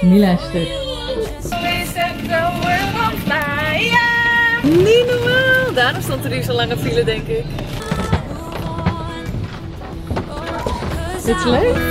Mila is stuk. Niet normaal! Daarom stond er hier zo'n lange file, denk ik. Dit is leuk.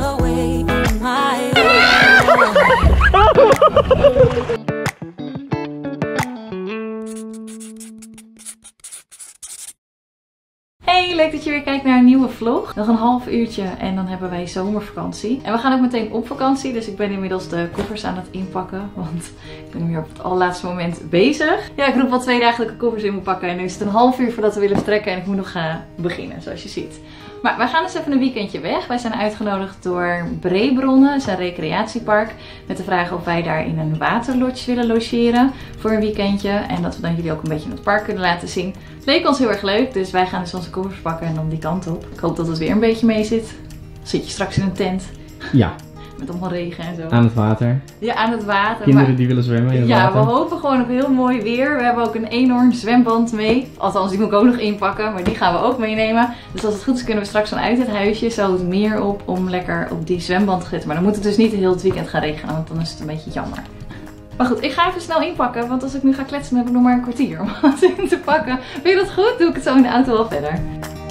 Hey, leuk dat je weer kijkt naar een nieuwe vlog. Nog een half uurtje en dan hebben wij zomervakantie. En we gaan ook meteen op vakantie, dus ik ben inmiddels de koffers aan het inpakken. Want ik ben weer op het allerlaatste moment bezig. Ja, ik roep al 2 dagen dat ik de koffers in moet pakken. En nu is het een half uur voordat we willen vertrekken en ik moet nog gaan beginnen, zoals je ziet. Maar wij gaan dus even een weekendje weg. Wij zijn uitgenodigd door Breebronnen, het is een recreatiepark. Met de vraag of wij daar in een waterlodge willen logeren voor een weekendje. En dat we dan jullie ook een beetje het park kunnen laten zien. Het leek ons heel erg leuk, dus wij gaan dus onze koffers pakken en dan die kant op. Ik hoop dat het weer een beetje mee zit. Dan zit je straks in een tent. Ja. Met allemaal regen en zo. Aan het water. Ja, aan het water. Kinderen die willen zwemmen in het water. Ja, we hopen gewoon op heel mooi weer. We hebben ook een enorm zwemband mee. Althans, die moet ik ook nog inpakken, maar die gaan we ook meenemen. Dus als het goed is kunnen we straks vanuit het huisje zo het meer op om lekker op die zwemband te zitten. Maar dan moet het dus niet heel het weekend gaan regenen, want dan is het een beetje jammer. Maar goed, ik ga even snel inpakken, want als ik nu ga kletsen dan heb ik nog maar een kwartier om wat in te pakken. Vind je dat goed? Doe ik het zo in de auto wel verder.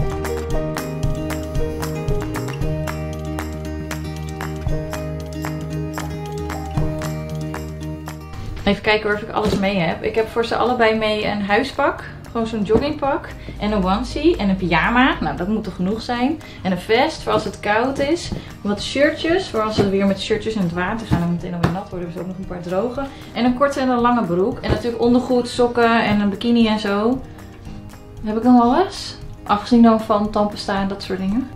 Even kijken of ik alles mee heb. Ik heb voor ze allebei mee een huispak. Gewoon zo'n joggingpak. En een onesie. En een pyjama. Nou, dat moet er genoeg zijn. En een vest voor als het koud is. Wat shirtjes. Voor als we weer met shirtjes in het water gaan. Dan meteen alweer nat worden. Dus ook nog een paar droge. En een korte en een lange broek. En natuurlijk ondergoed, sokken en een bikini en zo. Heb ik dan alles? Afgezien dan van tandpasta en dat soort dingen.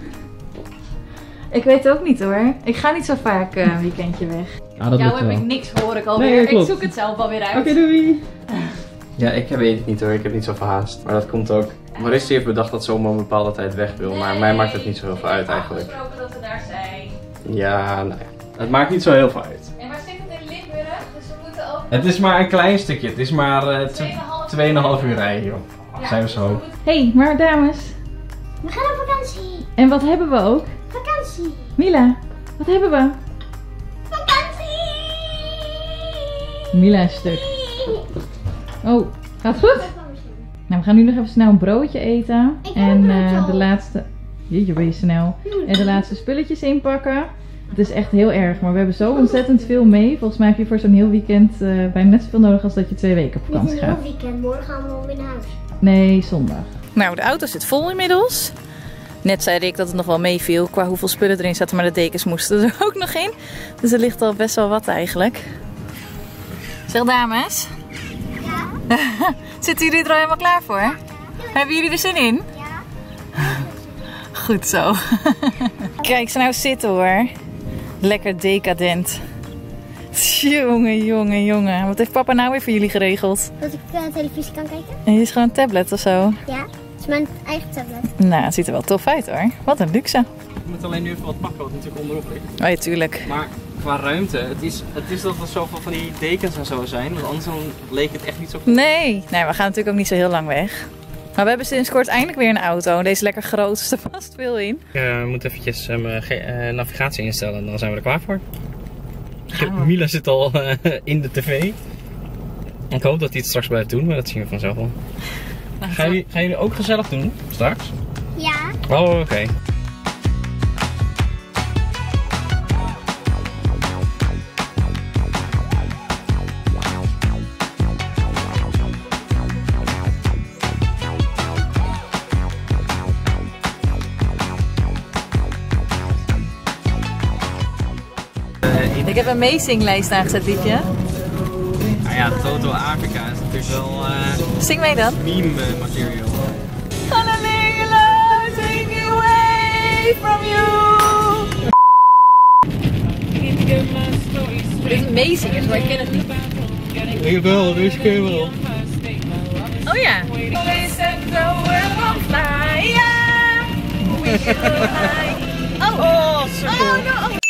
Ik weet het ook niet hoor. Ik ga niet zo vaak een weekendje weg. Ah, jou heb ik niks, hoor ik alweer. Nee, ik zoek het zelf alweer uit. Oké, doei! Ja, ik weet het niet hoor. Ik heb niet zoveel haast. Maar dat komt ook. Marissie heeft bedacht dat ze om een bepaalde tijd weg wil. Maar mij maakt het niet zo heel veel uit eigenlijk. We hebben afgesproken dat we daar zijn. Ja, nou ja. Het maakt niet zo heel veel uit. En waar zit het in Limburg? Dus we moeten ook... Het is maar een klein stukje. Het is maar 2,5 uur rijden joh. Ja, Zijn we zo. Hey, maar dames. We gaan op vakantie. En wat hebben we ook? Vakantie. Mila, wat hebben we? Vakantie. Mila is stuk. Oh, gaat het goed? Nou, we gaan nu nog even snel een broodje eten. Ik heb En een broodje al. de laatste... Jeetje, ben je snel. En de laatste spulletjes inpakken. Het is echt heel erg, maar we hebben zo ontzettend veel mee. Volgens mij heb je voor zo'n heel weekend bijna net zoveel nodig als dat je 2 weken op Niet vakantie een gaat. heel weekend. Morgen gaan we al weer naar huis. Nee, zondag. Nou, de auto zit vol inmiddels. Net zei ik dat het nog wel meeviel qua hoeveel spullen erin zaten, maar de dekens moesten er ook nog in. Dus er ligt al best wel wat eigenlijk. Zeg dames. Ja. Zitten jullie er al helemaal klaar voor? Ja. Hebben jullie er zin in? Ja. Goed zo. Kijk ze nou zitten hoor. Lekker decadent. Jongen, jongen, jongen. Wat heeft papa nou weer voor jullie geregeld? Dat ik televisie kan kijken? En dit is gewoon een tablet of zo? Ja. Het is mijn eigen tablet. Nou, het ziet er wel tof uit hoor. Wat een luxe. Ik moet alleen nu even wat pakken wat natuurlijk onderop ligt. Oh ja, tuurlijk. Maar qua ruimte, het is dat er zoveel van die dekens en zo zijn. Want anders dan leek het echt niet zo goed. Nee, we gaan natuurlijk ook niet zo heel lang weg. Maar we hebben sinds kort eindelijk weer een auto. Deze is lekker groot, dus er past veel in. Ik moet eventjes mijn navigatie instellen, dan zijn we er klaar voor. Gaan we. Mila zit al in de tv. Ik hoop dat hij het straks blijft doen, maar dat zien we vanzelf wel. Gaan jullie ook gezellig doen, straks? Ja. Oh, oké. Ik heb een meezinglijst aangezet, liefje. Nou ja, Toto Afrika is natuurlijk wel Zing mee dan. meme material. Halleluja, take me away from you. Dit is meezingers, maar ik ken het niet. Ik wel, deze ken je wel. Oh ja. Oh, sukkel. Oh, no.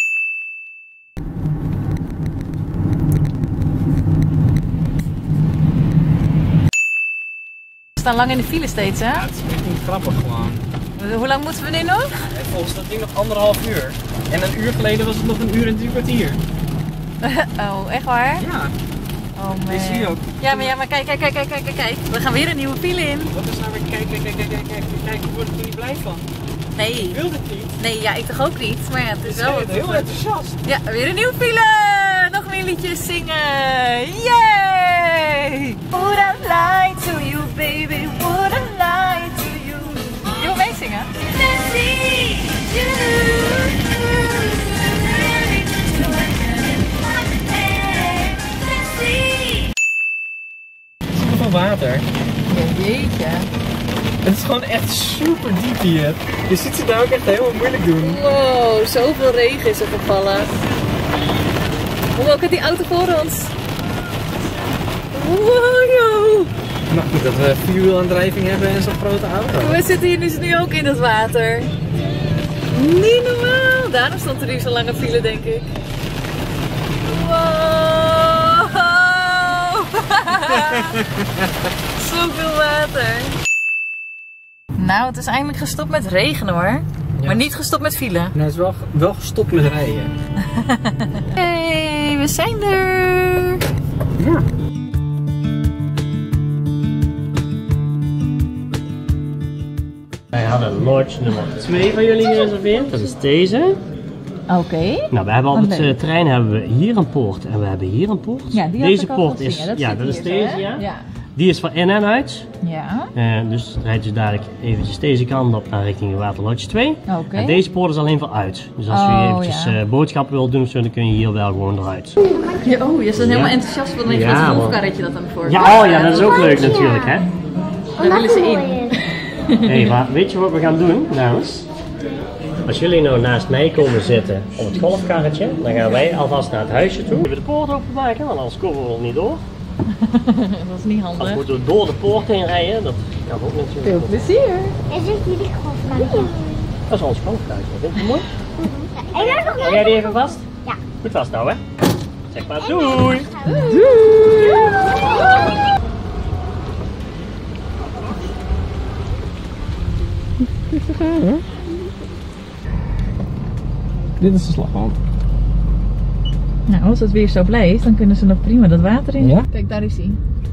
We staan lang in de file steeds, hè? Ja, het is echt niet grappig gewoon. Hoe lang moeten we nu nog? En volgens dat ding nog 1,5 uur. En een uur geleden was het nog 1 uur en 3 kwartier. Oh, echt waar? Ja. Oh man. Die zie je ook. Ja, maar kijk. We gaan weer een nieuwe file in. Wat is nou weer kijk, ik word er niet blij van. Nee. Ik wil het niet. Nee, ja, ik toch ook niet. Maar ja, het is wel wat. Heel enthousiast. Ja, weer een nieuwe file. Nog meer liedjes zingen. Yay! Would I lie to you, baby? Would I lie to you? Je wil meezingen? Zoveel water. Ja, jeetje. Het is gewoon echt super diep hier. Je ziet ze daar ook echt helemaal moeilijk doen. Wow, zoveel regen is er gevallen. Hoe ook die auto voor ons. Wow, Maar goed dat we vierwielaandrijving hebben en zo'n grote auto. we zitten hier dus nu ook in het water. Niet normaal. Daarom stond er hier zo'n lange file, denk ik. Wow. Zoveel water. Nou, het is eindelijk gestopt met regenen hoor. Ja. Maar niet gestopt met file. Nou, het is wel gestopt met rijden. Hey, we zijn er! Ja. Wij hadden lodge nummer 2 van jullie gereserveerd, dat is deze. Oké. Nou, we hebben op het leuk. terrein hebben we hier een poort en we hebben hier een poort. Ja, die deze had ik al poort gezien. is, Ja, dat is zit hier deze, zo, hè? ja. Ja. Die is voor in en uit. Ja. Dus rijd je dadelijk eventjes deze kant op naar richting Waterlodge 2. Oké. En deze poort is alleen voor uit. Dus als Oh, je eventjes ja. boodschappen wilt doen of zo, dan kun je hier wel gewoon eruit. Ja, oh, je bent helemaal Ja. enthousiast van Ja, dat man. golfkarretje dat aan voor. Ja, oh ja, dat is ook leuk natuurlijk, hè. Daar willen ze in. Hey, maar weet je wat we gaan doen, dames? Als jullie nou naast mij komen zitten op het golfkarretje, dan gaan wij alvast naar het huisje toe. Even de poort openmaken, want anders komen we er niet door. Dat is niet handig. Anders moeten we door de poort heen rijden, dat kan ook natuurlijk. Veel plezier. En zit jullie golfkarretje? Dat is ons golfkarretje, vind je het mooi? En daar nog Hou jij die even vast? Ja. Goed vasthouden, hè? Zeg maar doei! Dit is de slaghand. Nou, als het weer zo blijft, dan kunnen ze nog prima dat water in. Ja? Kijk, daar is hij.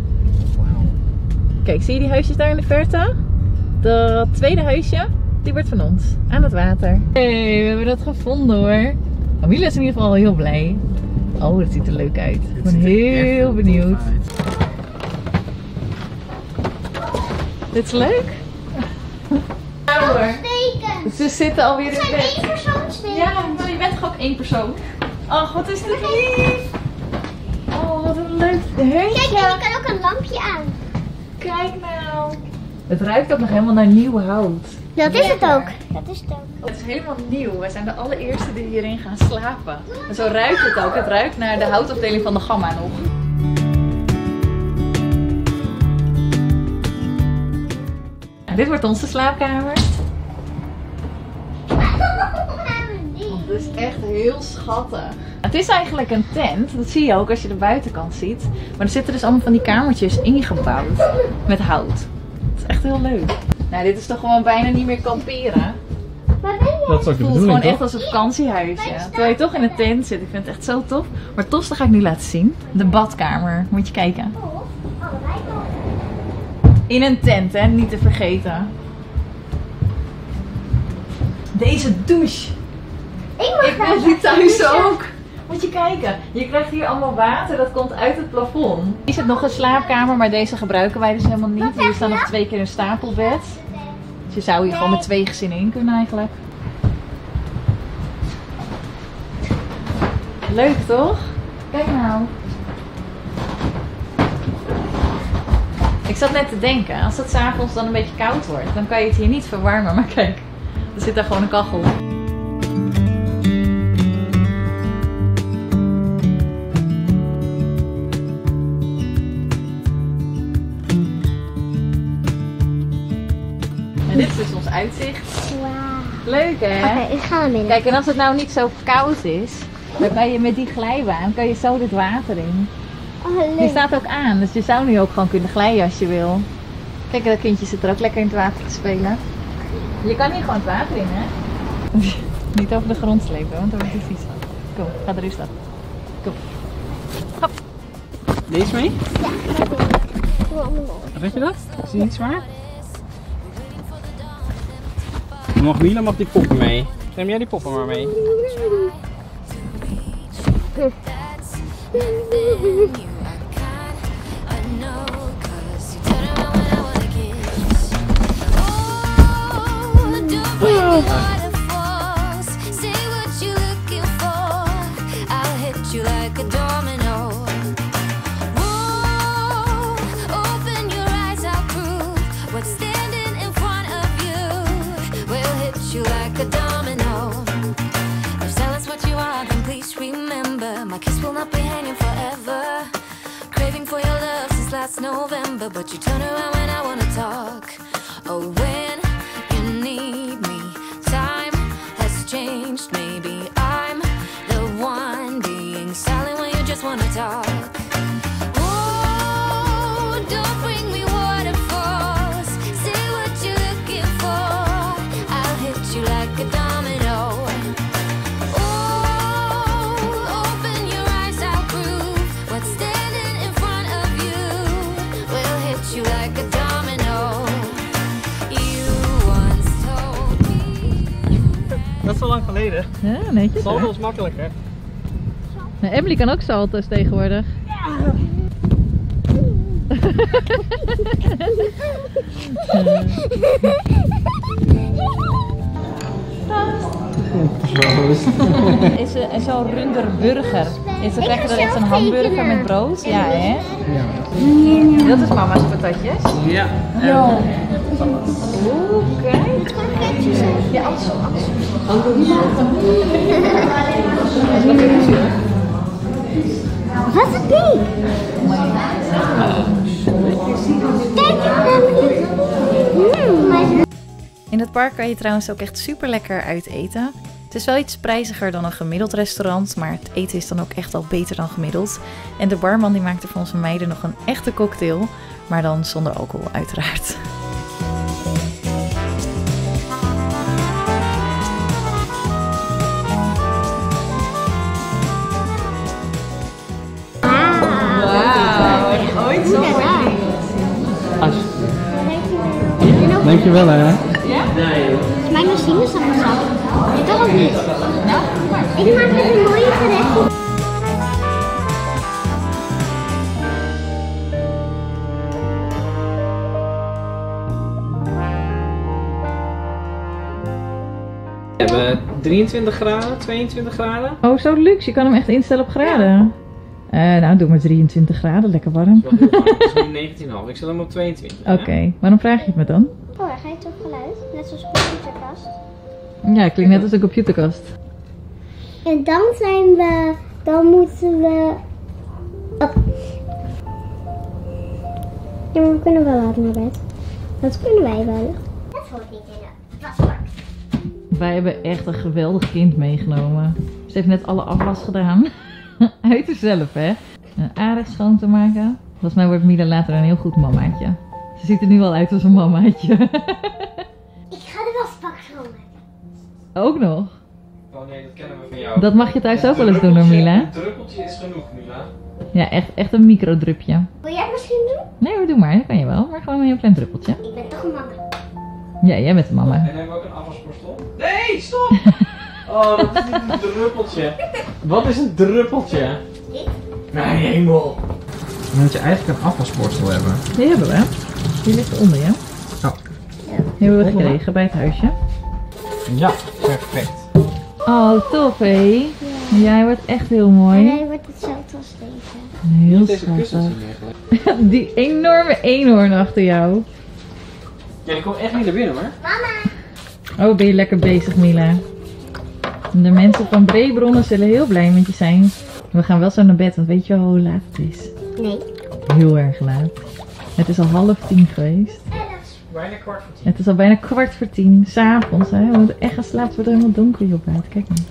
Kijk, zie je die huisjes daar in de verte? Dat tweede huisje, die wordt van ons. Aan het water. Hey, we hebben dat gevonden hoor. Camilla is in ieder geval heel blij. Oh, dat ziet er leuk uit. Ik ben heel benieuwd. Dit is leuk? Ja hoor. Steken. Ze zitten alweer in Het zijn bed. één persoonssteken. Ja, maar je bent toch ook één persoon? Ach, wat is dit lief. Oh, wat een leuk Kijk, huisje. je kan ook een lampje aan. Kijk nou. Het ruikt ook nog helemaal naar nieuw hout. Dat is het Lekker. ook. Dat is het ook. Het is helemaal nieuw. Wij zijn de allereerste die hierin gaan slapen. En zo ruikt het ook. Het ruikt naar de houtafdeling van de Gamma nog. En dit wordt onze slaapkamer. Het is echt heel schattig. Het is eigenlijk een tent. Dat zie je ook als je de buitenkant ziet. Maar er zitten dus allemaal van die kamertjes ingebouwd. Met hout. Het is echt heel leuk. Nou, dit is toch gewoon bijna niet meer kamperen. Waar ben je? Dat is ook de Het voelt gewoon bedoeling, echt toch? als een vakantiehuisje. Terwijl je toch in een tent zit. Ik vind het echt zo tof. Maar het tofste ga ik nu laten zien. De badkamer. Moet je kijken. In een tent, hè. Niet te vergeten. Deze douche. Ik wil die thuis ook. Moet je kijken. Je krijgt hier allemaal water. Dat komt uit het plafond. Hier is het nog een slaapkamer. Maar deze gebruiken wij dus helemaal niet. Hier staan nog 2 keer een stapelbed. Dus je zou hier gewoon met 2 gezinnen in kunnen eigenlijk. Leuk toch? Kijk nou. Ik zat net te denken, als het 's avonds dan een beetje koud wordt, dan kan je het hier niet verwarmen. Maar kijk, er zit daar gewoon een kachel. En dit is dus ons uitzicht. Wauw. Leuk hè? Oké, ik ga naar binnen. Kijk, en als het nou niet zo koud is, dan kan je met die glijbaan kan je zo dit water in. Oh, Die leuk. staat ook aan, dus je zou nu ook gewoon kunnen glijden als je wil. Kijk, dat kindje zit er ook lekker in het water te spelen. Je kan hier gewoon het water in, hè? Niet over de grond slepen, want dan wordt het vies van. Kom, ga er eens op. Kom. Deze mee? Ja, dat wil ik. Doe allemaal. Weet je dat? Is die niet zwaar? Mila mag die poppen mee. Neem jij die poppen maar mee. November, but you turn around when I wanna talk. Oh, when you need me, time has changed. Maybe I'm the one being silent when you just wanna talk. Oh, don't bring me waterfalls. Say what you're looking for. I'll hit you like a domino. Oh, open your eyes, I'll prove what's standing in front of you. You like a domino. You once told me. Dat is al lang geleden. Ja, netjes. Salto is makkelijker. Nou, Emily kan ook salto's tegenwoordig. Ja. Is zo'n runderburger. Dan krijg je dan echt een hamburger met brood. Ja, hè? Ja. Dat is mama's patatjes. Ja. Ja. Oeh, kijk. Ja, alles zo. Wat is het ding? In het park kan je trouwens ook echt super lekker uit eten. Het is wel iets prijziger dan een gemiddeld restaurant, maar het eten is dan ook echt al beter dan gemiddeld. En de barman die maakte voor onze meiden nog een echte cocktail, maar dan zonder alcohol uiteraard. Wauw, heb je ooit zo'n Dankjewel hè. Is mijn sinaasappelsap? Ik kan ook niet. Nou, Ik maak het een mooie gerecht. We hebben 23 graden, 22 graden. Oh, zo luxe. Je kan hem echt instellen op graden. Nou, doe maar 23 graden. Lekker warm. Dat is wel heel warm. Het is nu 19,5. Ik zet hem op 22. Oké, waarom vraag je het me dan? Oh, hij geeft toch geluid? Net zoals een computerkast. Ja, klinkt net als een computerkast. En dan moeten we... Oh. Ja, maar we kunnen wel later naar bed. Dat kunnen wij wel. Dat hoort niet in het wasbak. Wij hebben echt een geweldig kind meegenomen. Ze heeft net alle afwas gedaan. Uit haarzelf, hè? Een aardig schoon te maken. Volgens mij wordt Mila later een heel goed mamaatje. Ze ziet er nu al uit als een mamaatje. Ik ga de wasbak schoonmaken. Ook nog? Oh nee, dat kennen we van jou. Dat mag je thuis ook wel eens doen hoor, Mila. Een druppeltje is genoeg, Mila. Ja, echt een microdrupje. Wil jij het misschien doen? Nee hoor, doe maar. Dat kan je wel. Maar gewoon een heel klein druppeltje. Ik ben toch een mama. Ja, jij bent de mama. En hebben we ook een afwasborstel? Nee, stop! Oh, dat is niet een druppeltje. Wat is een druppeltje? Dit? Mijn hemel. Dan moet je eigenlijk een afwasborstel hebben. Die hebben we. Die ligt onder je. Oh. Die hebben we gekregen bij het huisje. Ja, perfect. Oh, tof hé. Jij wordt echt heel mooi. En hij wordt hetzelfde als deze. Heel Deze kussens schattig. hier neergelegd. Die enorme eenhoorn achter jou. Ja, die komt echt niet naar binnen hoor. Oh, ben je lekker bezig, Mila. De mensen van Breebronnen zullen heel blij met je zijn. We gaan wel zo naar bed, want weet je wel hoe laat het is? Nee. Heel erg laat. Het is al 9:30 geweest. Bijna 9:15. Het is al bijna 9:15, 's avonds. Hè? We moeten echt gaan slapen, het wordt helemaal donker hier buiten. Kijk maar.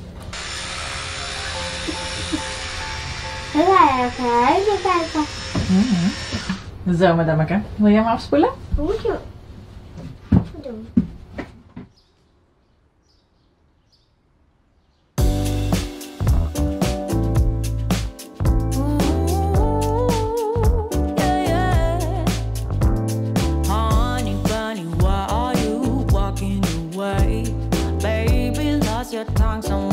We gaan even huizen kijken. Zo, madameke. Wil jij hem afspoelen? Hoe moet je doen?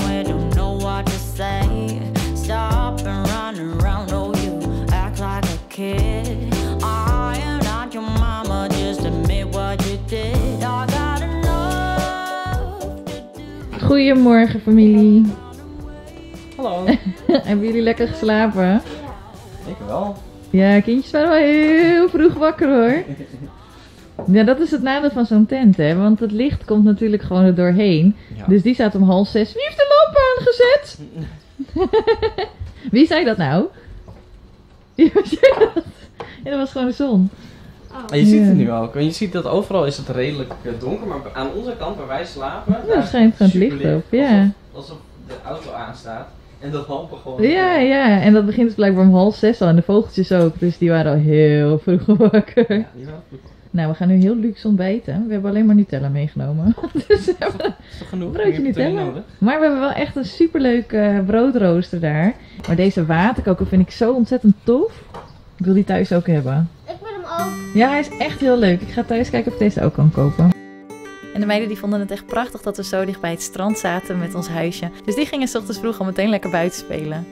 somewhere, don't know what to say. Stop and run around, oh you act like a kid. I am not your mama, just admit what you did. I got enough to do. Goedemorgen familie. Hallo. Hebben jullie lekker geslapen? Ik wel. Ja, kindjes waren wel heel vroeg wakker hoor. Ja, dat is het nadeel van zo'n tent hè, want het licht komt natuurlijk gewoon er doorheen. Ja. Dus die staat om 5:30. Wie heeft de lamp aangezet? Wie zei dat nou? Wie zei dat? Ja, dat was gewoon de zon. En je ziet het nu ook. En je ziet dat overal is het redelijk donker, maar aan onze kant waar wij slapen, Ja, schijnt gewoon het licht op, ja. Alsof de auto aanstaat en de lampen gewoon... Ja, en dat begint dus blijkbaar om 5:30 al en de vogeltjes ook, dus die waren al heel vroeg wakker. Ja, die waren goed. Nou, we gaan nu heel luxe ontbijten. We hebben alleen maar Nutella meegenomen. Dus we hebben Is toch genoeg? broodje Je hebt het er niet Nutella. nodig. Maar we hebben wel echt een superleuk broodrooster daar. Maar deze waterkoker vind ik zo ontzettend tof. Ik wil die thuis ook hebben. Ik wil hem ook. Ja, hij is echt heel leuk. Ik ga thuis kijken of ik deze ook kan kopen. En de meiden die vonden het echt prachtig dat we zo dicht bij het strand zaten met ons huisje. Dus die gingen 's ochtends vroeg al meteen lekker buiten spelen.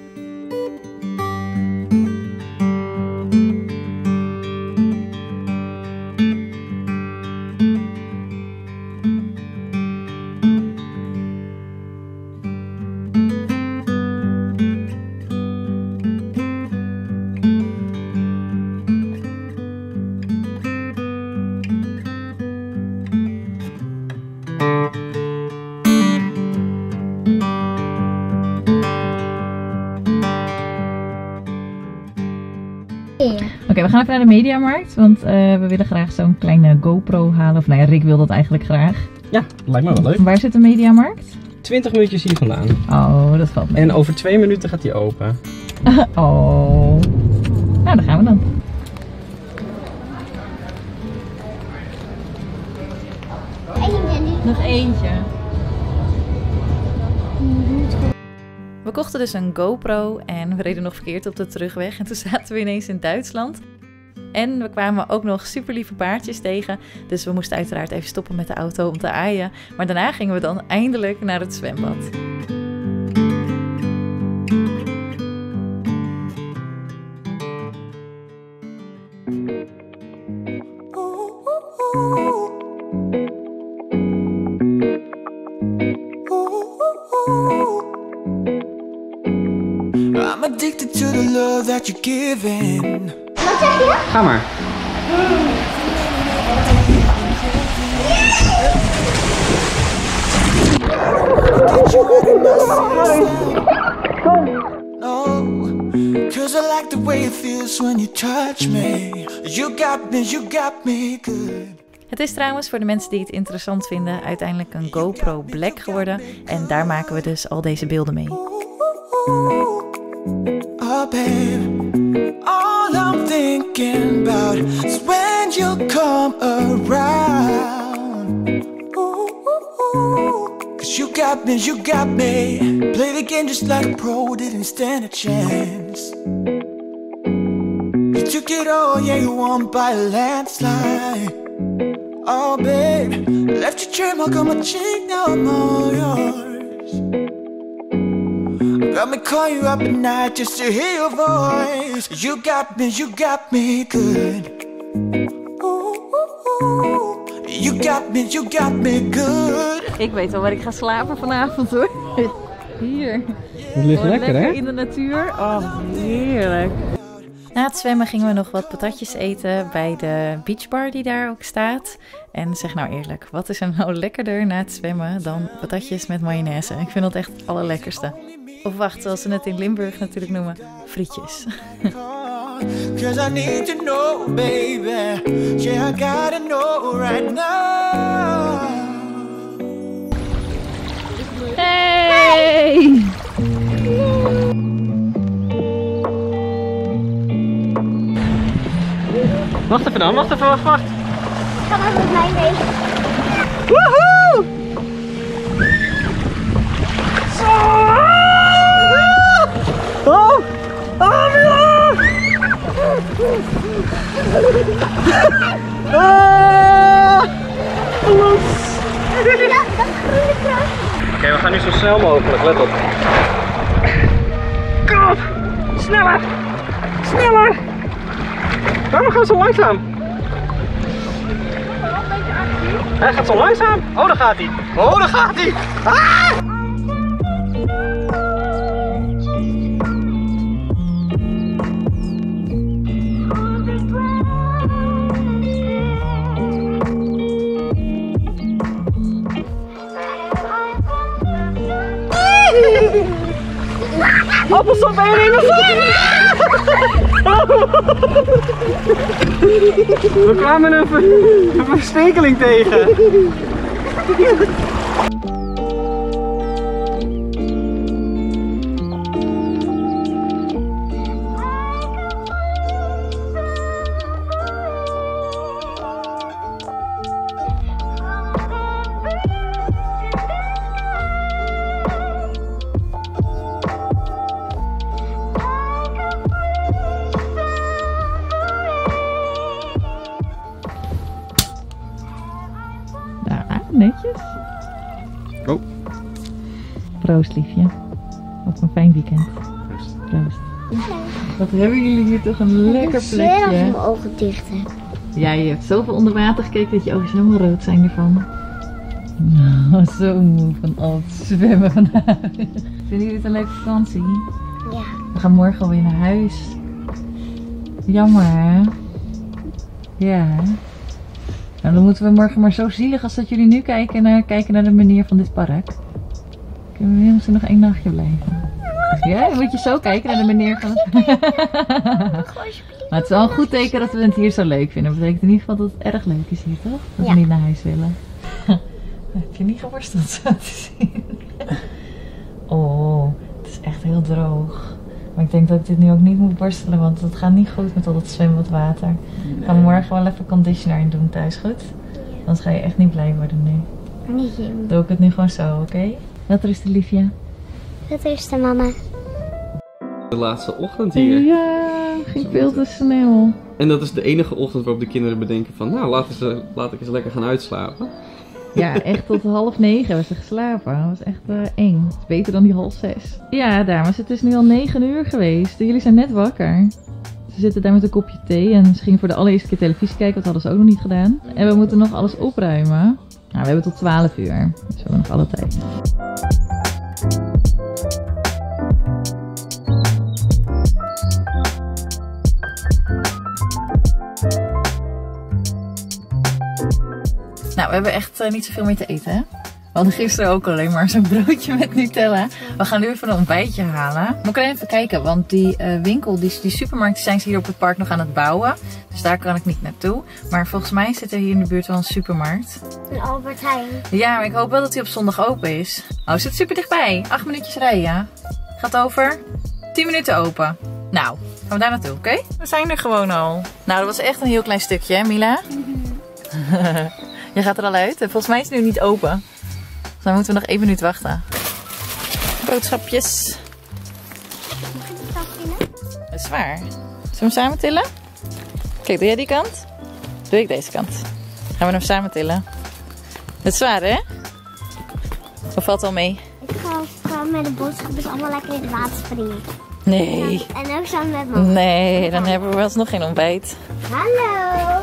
Oké, we gaan even naar de Mediamarkt, want we willen graag zo'n kleine GoPro halen. Of nou ja, Rick wil dat eigenlijk graag. Ja, lijkt me wel leuk. Waar zit de Mediamarkt? 20 minuutjes hier vandaan. Oh, dat valt mee. En over 2 minuten gaat die open. Oh. Nou, daar gaan we dan. Nog eentje. We kochten dus een GoPro en we reden nog verkeerd op de terugweg. En toen zaten we ineens in Duitsland. En we kwamen ook nog super lieve paardjes tegen. Dus we moesten uiteraard even stoppen met de auto om te aaien. Maar daarna gingen we dan eindelijk naar het zwembad. I'm addicted to the love that you're giving. Wat zeg je? Ga maar. No, 'cause I like the way it feels when you touch me. You got me good. Het is trouwens voor de mensen die het interessant vinden uiteindelijk een GoPro Black geworden. En daar maken we dus al deze beelden mee. Oh babe, all I'm thinking about is when you come around. Cause you got me. Play the game just like a pro, didn't stand a chance. You took it all, yeah, you won by a landslide. Oh babe, left your trademark on my cheek, now I'm all yours. Got me calling you up at night just to hear your voice. You got me good. You got me good. Ik weet wel waar ik ga slapen vanavond hoor. Hier. Het ligt lekker hè? In de natuur. Oh, heerlijk. Na het zwemmen gingen we nog wat patatjes eten bij de beachbar die daar ook staat. En zeg nou eerlijk, wat is er nou lekkerder na het zwemmen dan patatjes met mayonaise? Ik vind dat echt het allerlekkerste. Of wacht, zoals ze het in Limburg natuurlijk noemen, frietjes. Cause I need to know, baby. Yeah, I gotta know right now. Hey! Wacht even dan, wacht. Ga maar met mij mee. Woehoe! Oh! Amira! Dat groene kruis. Oké, we gaan nu zo snel mogelijk, let op. Kom op! Sneller! Sneller! Waarom gaat zo langzaam? Hij gaat zo langzaam. Oh, daar gaat hij. Oh, daar gaat hij. Ah! Appelsap en we kwamen een verstekeling tegen. Netjes. Oh. Proost, liefje. Wat een fijn weekend. Proost. Wat hebben jullie hier toch een lekker plekje. Ik als ik mijn ogen dicht heb. Ja, je hebt zoveel onder water gekeken dat je ogen helemaal rood zijn ervan. Nou, zo moe van al het zwemmen vandaag. Vinden jullie het een leuke vakantie? Ja. We gaan morgen alweer naar huis. Jammer, hè? Ja, hè? Nou, dan moeten we morgen maar zo zielig als dat jullie nu kijken naar de meneer van dit park. Kunnen we misschien nog 1 nachtje blijven? Ja, dan moet je zo kijken naar de meneer van het Maar het is wel een goed teken dat we het hier zo leuk vinden. Dat betekent in ieder geval dat het erg leuk is hier, toch? Dat we niet naar huis willen. Heb je niet geworsteld zo te zien? Oh, het is echt heel droog. Maar ik denk dat ik dit nu ook niet moet borstelen, want het gaat niet goed met al dat zwembad water. Nee. Ik ga morgen wel even conditioner in doen thuis, goed? Anders ga je echt niet blij worden nu. Nee. Doe ik het nu gewoon zo, oké? Wat is de liefje? Wat is de mama? De laatste ochtend hier. Ja, ging veel te snel. En dat is de enige ochtend waarop de kinderen bedenken van, nou laat ik eens lekker gaan uitslapen. Ja, echt tot 8:30 hebben ze geslapen. Dat was echt eng. Het is beter dan die 5:30. Ja, dames, het is nu al 9 uur geweest. Jullie zijn net wakker. Ze zitten daar met een kopje thee en ze gingen voor de allereerste keer televisie kijken. Dat hadden ze ook nog niet gedaan. En we moeten nog alles opruimen. Nou, we hebben tot 12 uur. Dus we hebben nog alle tijd. Nou, we hebben echt niet zoveel meer te eten, hè? We hadden gisteren ook alleen maar zo'n broodje met Nutella. We gaan nu even een ontbijtje halen. Moet ik even kijken, want die winkel, die supermarkt, zijn ze hier op het park nog aan het bouwen. Dus daar kan ik niet naartoe. Maar volgens mij zit er hier in de buurt wel een supermarkt. Een Albert Heijn. Ja, maar ik hoop wel dat hij op zondag open is. Oh, het zit super dichtbij. 8 minuutjes rijden. Gaat over 10 minuten open. Nou, gaan we daar naartoe, oké? We zijn er gewoon al. Nou, dat was echt een heel klein stukje, hè, Mila? Je gaat er al uit. Volgens mij is het nu niet open. Dus dan moeten we nog 1 minuut wachten. Boodschapjes. Mag ik het aftillen? Dat is waar. Zullen we hem samen tillen? Kijk, doe jij die kant? Doe ik deze kant. Gaan we hem samen tillen. Het is zwaar, hè? Of valt het al mee? Ik ga met de boodschappen allemaal lekker in het water springen. Nee. En ook samen met mama. Nee, dan hebben we alsnog geen ontbijt. Hallo.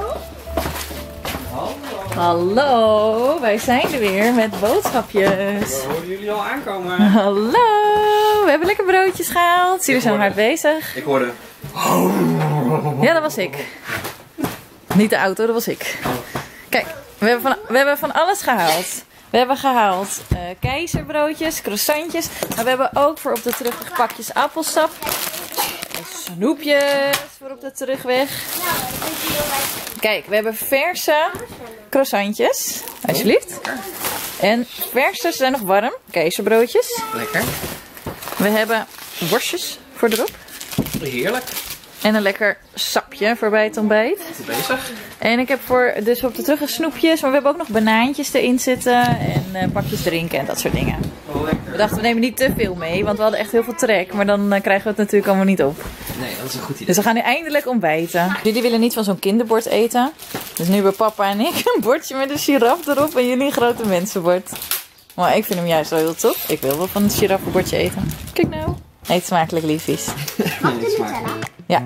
Hallo, wij zijn er weer met boodschapjes. We hoorden jullie al aankomen. Hallo, we hebben lekker broodjes gehaald. Jullie zijn hard bezig. Ik hoorde. Ja, dat was ik. Niet de auto, dat was ik. Kijk, we hebben van alles gehaald. We hebben gehaald keizerbroodjes, croissantjes. Maar we hebben ook voor op de terugweg pakjes appelsap. Snoepjes voor op de terugweg. Kijk, we hebben verse croissantjes. Alsjeblieft. En verse, ze zijn nog warm. Keizerbroodjes. Lekker. We hebben worstjes voor erop. Heerlijk. En een lekker sapje voor bij het ontbijt. Goed bezig. En ik heb voor dus op de terug snoepjes. Maar we hebben ook nog banaantjes erin zitten. En pakjes drinken en dat soort dingen. Oh, lekker. We dachten we nemen niet te veel mee. Want we hadden echt heel veel trek. Maar dan krijgen we het natuurlijk allemaal niet op. Nee, dat is een goed idee. Dus we gaan nu eindelijk ontbijten. Jullie willen niet van zo'n kinderbord eten. Dus nu hebben papa en ik een bordje met een giraf erop. En jullie een grote mensenbord. Maar ik vind hem juist wel heel tof. Ik wil wel van het giraffenbordje eten. Kijk nou. Eet smakelijk, liefjes. Mag de Nutella? Ja.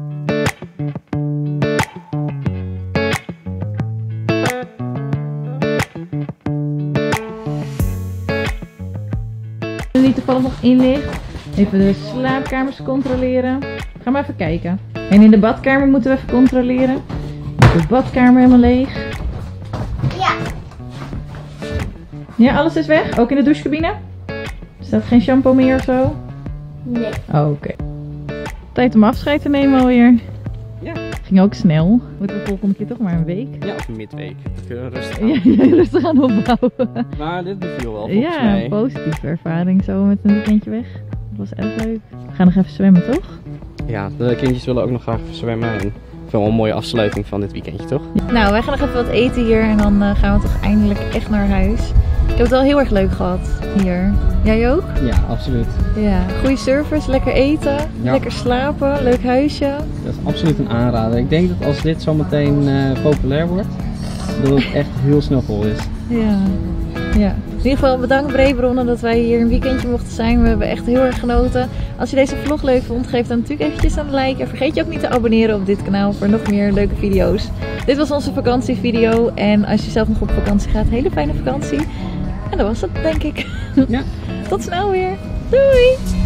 Als die toevallig nog in ligt. Even de slaapkamers controleren. Ga maar even kijken. En in de badkamer moeten we even controleren. Is de badkamer helemaal leeg? Ja. Ja, alles is weg? Ook in de douchecabine? Staat geen shampoo meer of zo? Nee. Oké. Tijd om afscheid te nemen alweer. Ja. Ging ook snel. Moeten we volgende keer toch maar een week? Ja, of midweek. Dat kunnen we rustig aan. Ja, rustig aan opbouwen. Maar dit beviel wel volgens Ja, mij. een positieve ervaring zo met een weekendje weg. Dat was erg leuk. We gaan nog even zwemmen, toch? Ja, de kindjes willen ook nog graag zwemmen. En ik vind wel een mooie afsluiting van dit weekendje, toch? Nou, wij gaan nog even wat eten hier en dan gaan we toch eindelijk echt naar huis. Ik heb het wel heel erg leuk gehad hier. Jij ook? Ja, absoluut. Ja, goede service, lekker eten, Ja. lekker slapen, leuk huisje. Dat is absoluut een aanrader. Ik denk dat als dit zometeen populair wordt, dat het echt heel snel vol is. Ja. Ja. In ieder geval bedankt Breebronnen dat wij hier een weekendje mochten zijn. We hebben echt heel erg genoten. Als je deze vlog leuk vond, geef dan natuurlijk eventjes een like. En vergeet je ook niet te abonneren op dit kanaal voor nog meer leuke video's. Dit was onze vakantievideo. En als je zelf nog op vakantie gaat, hele fijne vakantie. En dat was het, denk ik. Ja. Tot snel weer. Doei!